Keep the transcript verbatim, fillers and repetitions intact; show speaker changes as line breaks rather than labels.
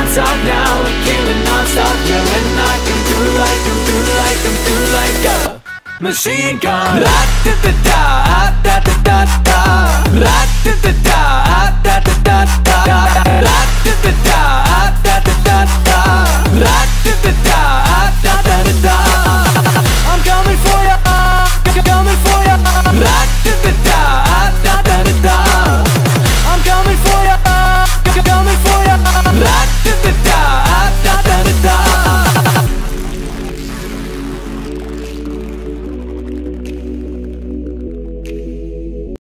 non-stop now, we're killing non-stop. Yeah, and I come through like, come through like, come through like a machine gun. La da da da, ah da da